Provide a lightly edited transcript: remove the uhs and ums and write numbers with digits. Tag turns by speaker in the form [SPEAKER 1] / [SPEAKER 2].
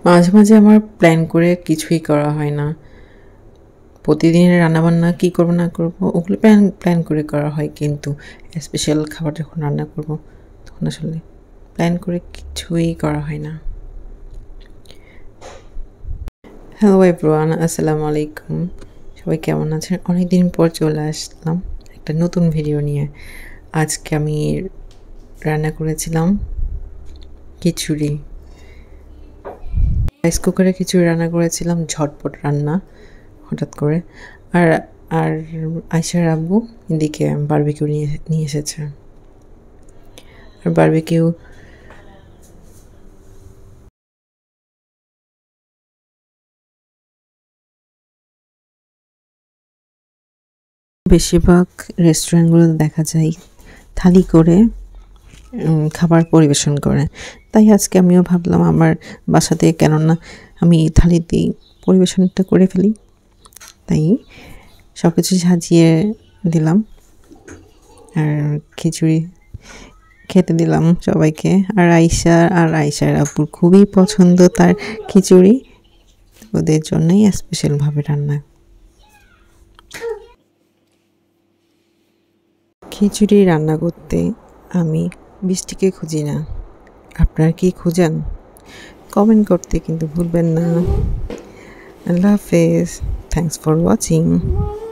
[SPEAKER 1] মাঝে মাঝে আমার প্ল্যান করে কিছুই করা হয় না। প্রতিদিনের রান্নাবান্না কী করব না করব ওগুলো প্ল্যান প্ল্যান করে করা হয়, কিন্তু স্পেশাল খাবার যখন রান্না করব তখন আসলে প্ল্যান করে কিছুই করা হয় না। হ্যালো এভরিওয়ান, আসসালামু আলাইকুম। সবাই কেমন আছেন? অনেকদিন পর চলে আসলাম একটা নতুন ভিডিও নিয়ে। আজকে আমি রান্না করেছিলাম খিচুড়ি। রাইস কুকারে খিচুড়ি রান্না করেছিলাম, ঝটপট রান্না হঠাৎ করে। আর আর আয়শার আব্বু এদিকে বারবিকিউ নিয়ে এসেছে। আর বারবিকিউ বেশিরভাগ রেস্টুরেন্টগুলোতে দেখা যায় থালি করে খাবার পরিবেশন করে। তাই আজকে আমিও ভাবলাম আমার বাসাতে কেননা আমি থালিতেই পরিবেশনটা করে ফেলি। তাই সব কিছু সাজিয়ে দিলাম আর খিচুড়ি খেতে দিলাম সবাইকে। আর আয়শার আব্বুর খুবই পছন্দ তার খিচুড়ি, ওদের জন্যই স্পেশালভাবে রান্না। খিচুড়ি রান্না করতে আমি বৃষ্টিকে খুঁজি না, আপনার কি খুঁজেন? কমেন্ট করতে কিন্তু ভুলবেন না। আল্লাহ হাফেজ, থ্যাংকস ফর ওয়াচিং।